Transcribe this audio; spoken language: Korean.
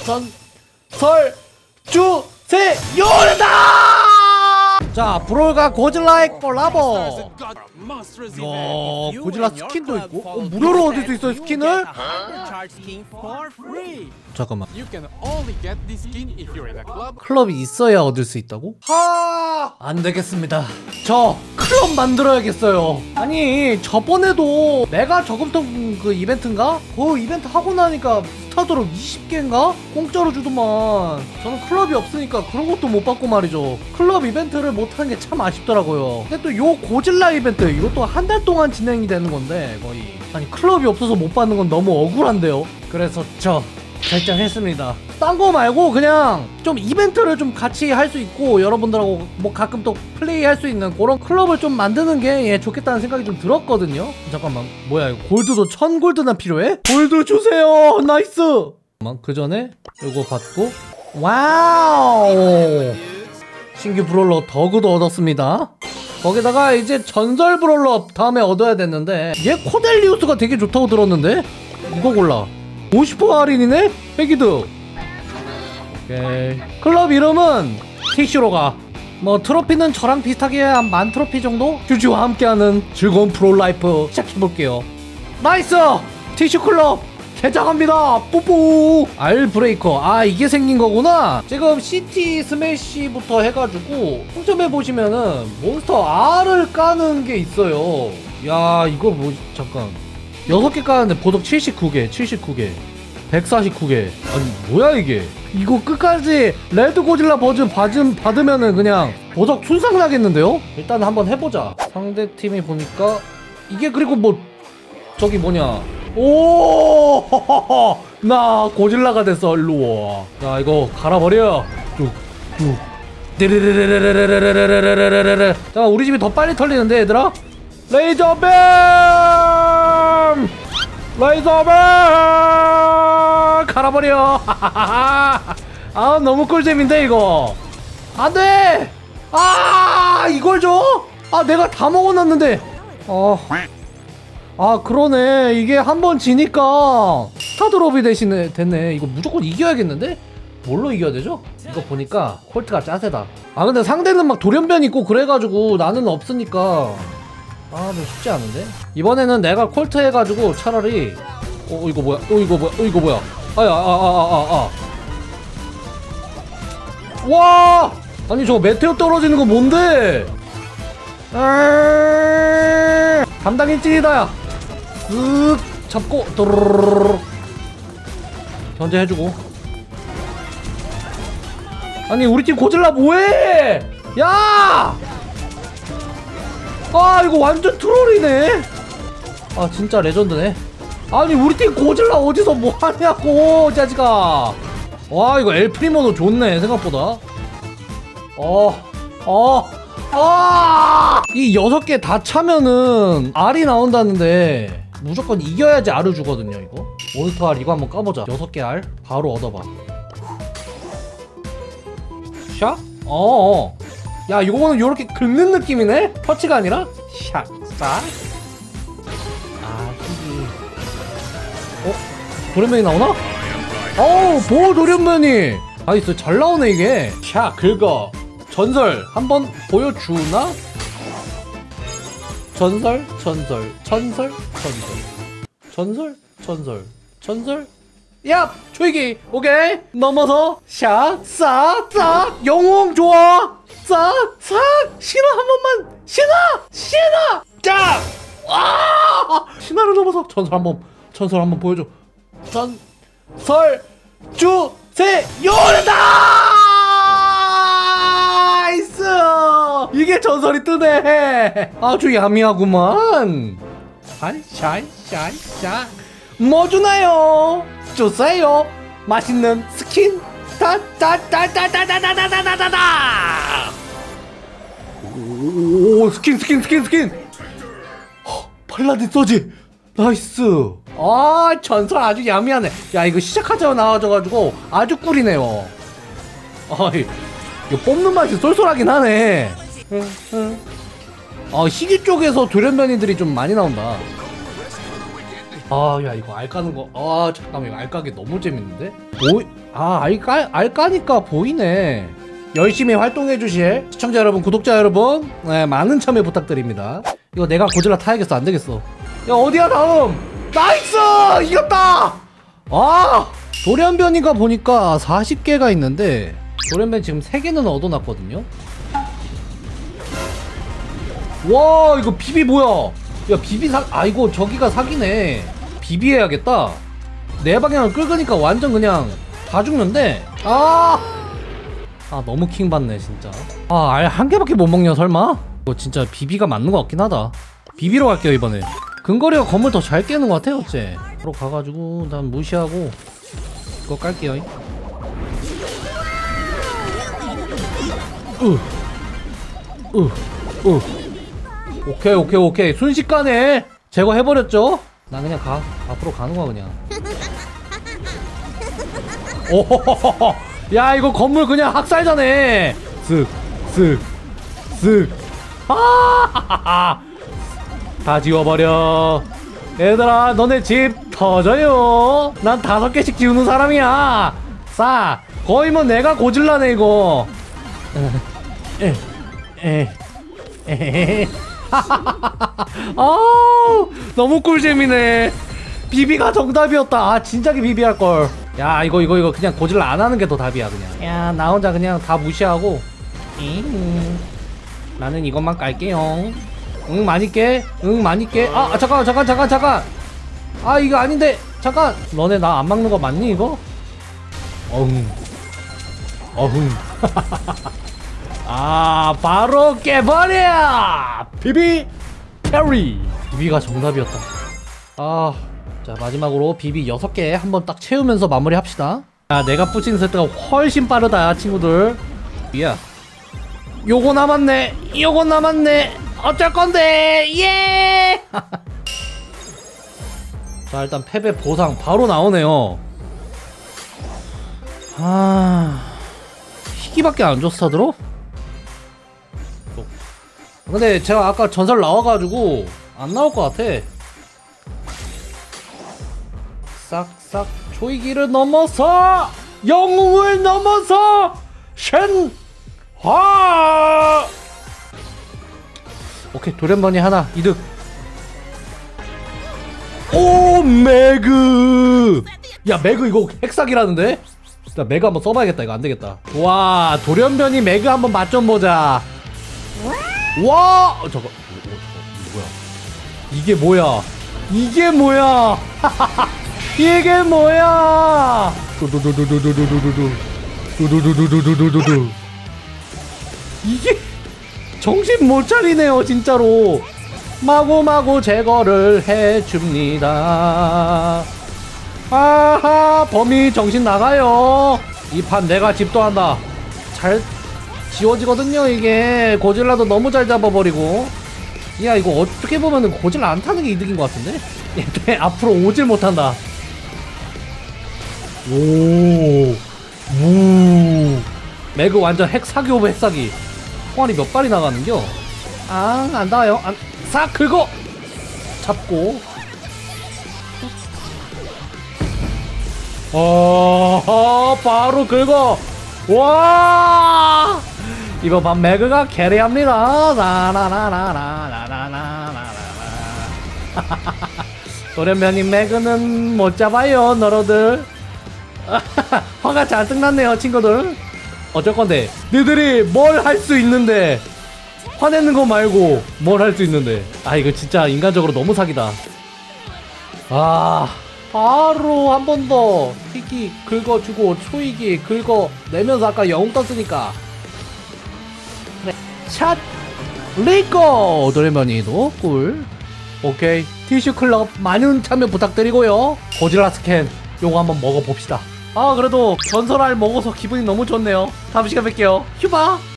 전설 주세요다! 자, 브롤과 고질라의 콜라보. 고질라 스킨도 있고 무료로 얻을 수 있어요, 스킨을? 잠깐만, 클럽이 있어야 얻을 수 있다고? 안되겠습니다. 저 클럽 만들어야겠어요. 아니, 저번에도 메가 저금통 그 이벤트인가? 그 이벤트 하고 나니까 스타드롭 20개인가? 공짜로 주더만. 저는 클럽이 없으니까 그런 것도 못 받고 말이죠. 클럽 이벤트를 못하는 게 참 아쉽더라고요. 근데 또 요 고질라 이벤트, 이것도 한 달 동안 진행이 되는 건데 거의. 아니, 클럽이 없어서 못 받는 건 너무 억울한데요. 그래서 저 결정했습니다. 딴 거 말고 그냥 좀 이벤트를 좀 같이 할 수 있고 여러분들하고 뭐 가끔 또 플레이 할 수 있는 그런 클럽을 좀 만드는 게 좋겠다는 생각이 좀 들었거든요. 잠깐만, 뭐야 이거, 골드도 1000골드나 필요해? 골드 주세요. 나이스. 그 전에 이거 받고, 와우, 신규 브롤러 더그도 얻었습니다. 거기다가 이제 전설 브롤러 다음에 얻어야 됐는데, 얘 코델리우스가 되게 좋다고 들었는데 이거 골라. 50% 할인이네? 회기드. 오케이. 클럽 이름은 티슈로 가. 뭐 트로피는 저랑 비슷하게 한 10,000트로피 정도? 큐지와 함께하는 즐거운 프로라이프 시작해볼게요. 나이스! 티슈 클럽 개장합니다. 뽀뽀. 알 브레이커, 아 이게 생긴 거구나. 지금 CT 스매시부터 해가지고 평점해보시면은 몬스터 R을 까는 게 있어요. 야, 이거 뭐, 잠깐, 6개 까는데 보석 79개 149개. 아니 뭐야 이게. 이거 끝까지 레드 고질라 버전 받으면은 그냥 보석 순삭 나겠는데요? 일단 한번 해보자. 상대팀이 보니까 이게, 그리고 뭐 저기 뭐냐, 오 나 고질라가 됐어. 일로와. 자, 이거 갈아버려. 뚝뚝 데레레레레레레레레레레레레레레. 자, 우리 집이 더 빨리 털리는데 얘들아. 레이저빔! 레이저빔! 갈아버려. 아, 너무 꿀잼인데 이거. 안돼. 아, 이걸 줘? 아, 내가 다 먹어놨는데. 아, 그러네. 이게 한번 지니까 스타드롭이 대신에 됐네. 이거 무조건 이겨야겠는데? 뭘로 이겨야 되죠? 이거 보니까 콜트가 짜세다. 아, 근데 상대는 막 돌연변 있고 그래가지고 나는 없으니까 아, 뭐 쉽지 않은데? 이번에는 내가 콜트 해가지고 차라리, 이거 뭐야? 이거 뭐야? 와! 아니, 저거 메테오 떨어지는 거 뭔데? 담당 일진이다, 야. 쓱 잡고 도르르르르 견제해주고. 아니, 우리 팀 고질라 뭐해? 야! 아, 이거 완전 트롤이네. 아, 진짜 레전드네. 아니, 우리 팀 고질라 어디서 뭐하냐고, 자지가. 와, 이거 엘프리모도 좋네, 생각보다. 이 6개 다 차면은 R이 나온다는데 무조건 이겨야지 R을 주거든요. 이거 몬스터 R 이거 한번 까보자. 6개 R 바로 얻어봐. 샷? 야, 이거는 요렇게 긁는 느낌이네? 터치가 아니라? 샷, 싹. 아, 희귀. 돌연변이 나오나? 뭐 돌연변이. 나이스, 잘 나오네 이게. 샷, 긁어. 전설 한번 보여주나? 전설. 야! 조이기! 오케이! 넘어서 샷! 싹! 싹! 영웅 좋아! 싹! 싹! 신화 한 번만! 신화! 짝! 아! 신화를 넘어서 전설 한번 보여줘. 전설 주세요다! 나이스! 이게 전설이 뜨네! 아주 야미하구만! 샤이! 뭐 주나요? 주세요! 맛있는 스킨! 따따따따따따따따따따따! 오, 스킨! 팔라딘 서지! 나이스! 아, 전설 아주 야미하네. 야, 이거 시작하자마자 나와줘가지고 아주 꿀이네요. 이거 뽑는 맛이 쏠쏠하긴 하네. 희귀 쪽에서 돌연변이들이 좀 많이 나온다. 아, 야, 이거 알 까는 거. 아, 잠깐만, 이거 알 까기 너무 재밌는데? 알 까니까 보이네. 열심히 활동해 주실 시청자 여러분, 구독자 여러분, 네, 많은 참여 부탁드립니다. 이거 내가 고질라 타야겠어. 안 되겠어. 야, 어디야, 다음? 나이스! 이겼다! 아! 돌연변이가 보니까 40개가 있는데, 돌연변 지금 3개는 얻어놨거든요? 와, 이거 비비 뭐야? 야, 비비 이거 저기가 사기네. 비비해야겠다. 내 방향을 끌으니까 완전 그냥 다 죽는데. 너무 킹 받네 진짜. 알 한 개밖에 못 먹냐 설마? 이거 진짜 비비가 맞는 것 같긴 하다. 비비로 갈게요 이번에. 근거리가 건물 더 잘 깨는 것 같아 어째. 바로 가가지고 난 무시하고 이거 깔게요. 오케이 순식간에 제거해버렸죠? 나 그냥 앞으로 가는 거야 그냥. 오호호호. 야 이거 건물 그냥 학살자네. 쓱 다 지워버려. 얘들아 너네 집 터져요. 난 5개씩 지우는 사람이야. 거의 뭐 내가 고질라네 이거. 너무 꿀잼이네. 비비가 정답이었다. 진작에 비비 할걸. 야 이거 그냥 고질라 안 하는 게 더 답이야 그냥. 야 나 혼자 그냥 다 무시하고 나는 이것만 깔게요. 응 많이 깨. 잠깐. 이거 아닌데. 잠깐. 너네 나 안 막는 거 맞니 이거? 어흥. 바로 깨버려! 비비 캐리! 비비가 정답이었다. 자, 마지막으로 비비 6개 한번 딱 채우면서 마무리 합시다. 내가 붙인 세트가 훨씬 빠르다, 친구들. 요거 남았네! 어쩔 건데! 예! 자, 일단 패배 보상 바로 나오네요. 희귀밖에 안 줘, 스타드로? 근데 제가 아까 전설 나와가지고 안 나올 것 같아. 싹싹 초이기를 넘어서 영웅을 넘어서 쉔화. 오케이 돌연변이 하나 이득. 오 매그. 야 매그 이거 핵사기라는데? 나 매그 한번 써봐야겠다. 이거 안되겠다. 와 돌연변이 매그 한번 맛 좀 보자. 와 저거 뭐야? 이게 뭐야? 이게 뭐야? 이게 정신 못 차리네요 진짜로. 마구마구 제거를 해줍니다. 범이 정신 나가요. 이 판 내가 집도한다. 잘 지워지거든요 이게. 고질라도 너무 잘 잡아버리고. 야 이거 어떻게 보면은 고질라 안 타는 게 이득인 것 같은데? 얘 앞으로 오질 못한다. 매그 완전 핵사기 오브 핵사기. 총알이 몇 발이 나가는겨? 안 닿아요. 싹 긁어! 잡고. 바로 긁어! 와! 이번 판 매그가 캐리합니다. 돌연변이 매그는 못 잡아요 너로들. 화가 잔뜩 났네요 친구들. 어쩔 건데 너희들이 뭘 할 수 있는데. 화내는 거 말고 뭘 할 수 있는데. 이거 진짜 인간적으로 너무 사기다. 바로 한 번 더 희귀 긁어주고 초이기 긁어내면서 아까 영웅 떴으니까 그래 샷 리고. 돌연변이도 꿀. 오케이 티슈클럽 많은 참여 부탁드리고요. 고질라 스캔 요거 한번 먹어봅시다. 그래도 전설알 먹어서 기분이 너무 좋네요. 다음 시간에 뵐게요. 휴바.